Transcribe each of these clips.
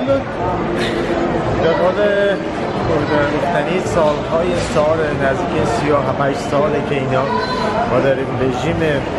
به قول گفتنی سال نزدیک 38 ساله که اینا ما داریم رژیم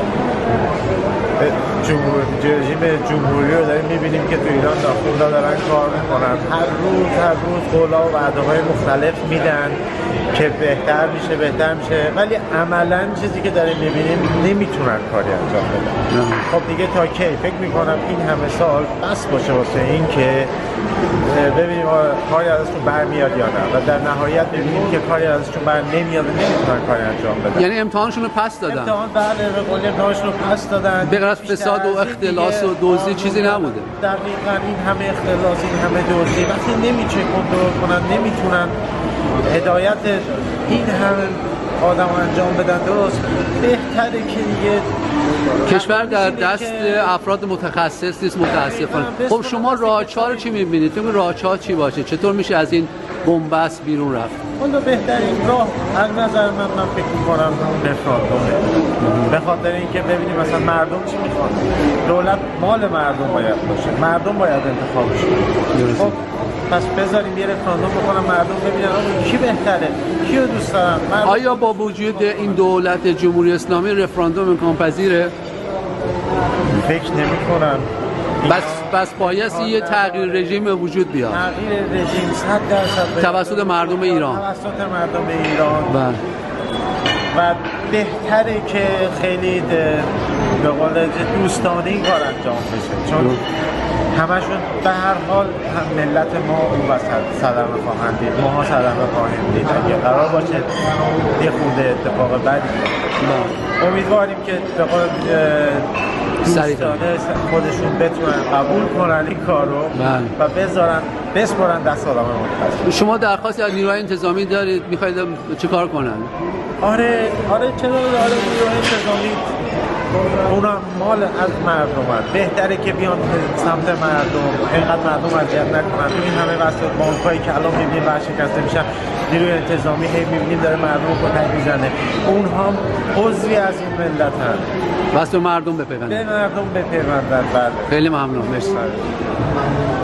جمهوری رو داریم میبینیم که تو ایران داخل دارن کار میکنن. هر روز قولا و وعده‌های مختلف میدن که بهتر میشه، ولی عملاً چیزی که داریم میبینیم نمیتونن کاری انجام بدن. خب دیگه تا کی فکر میکنم این همه سال بس باشه واسه این که ببینیم کاری ازشون برمیاد یا نه، و در نهایت ببینیم که کاری ازشون بر نمیاد و نمیتونن کاری انجام بدن. یعنی امتحانشون رو پس دادن؟ امتحان بله، به قول امتحانشون رو پس دادن. به غیر از فساد و اختلاس و دزدی چیزی نبوده. دقیقاً این همه اختلاس، این همه دزدی، وقتی نمیشه کنترل کنن، نمیتونن هدایت این همه آدم انجام بدن درست، بهتره که دیگه کشور در دست افراد متخصص نیست متاسفانه. خب شما راه‌چهار رو چی می‌بینید؟ تو راه‌چهار چی باشه؟ چطور میشه از این بن‌بست بیرون رفت؟ والا بهترین راه از نظر من فکر می‌کنم رفراندومه. به خاطر اینکه ببینیم مثلا مردم چی می‌خوان. دولت مال مردم باید باشه. مردم باید انتخابش کنه. خب پس بذاریم یه رفراندوم بکنم مردم ببینن کی بهتره، کیو دوست دارن. آیا با وجود این دولت جمهوری اسلامی رفراندوم امکان پذیره؟ فکر نمی‌کنم. بس بایستی یه تغییر رژیم وجود بیاد. تغییر رژیم 100% توسط مردم ایران. توسط مردم ایران. بله. و بهتره که خیلی به قول دوستانه این کار انجام بشه، چون همشون به هر حال هم ملت ما اون وسط صدمه خواهند دید، ماها صدمه خواهیم دید اگه قرار باشه یه خورده اتفاق بدی. امیدواریم که به قول دوستانه خودشون بتونن قبول کنن این کار رو و بسپرن دست آدم متخصص. شما درخواستی از نیروهای انتظامی دارید؟ میخواید چه کار کنن؟ آره چرا نیروهای انتظامی اونا مال از مردم هست. بهتره که بیان سمت مردم، اینقدر مردم اذیت نکنن. این همه وسط بانکایی که الان میبینیم ورشکسته میشن، نیروی انتظامی هی میبینیم داره مردم رو کتک میزنه. اونها عضوی از این ملت هست. بس به مردم بپیوندن. به مردم بپیوندن. بله. خیلی ممنون. مرسی.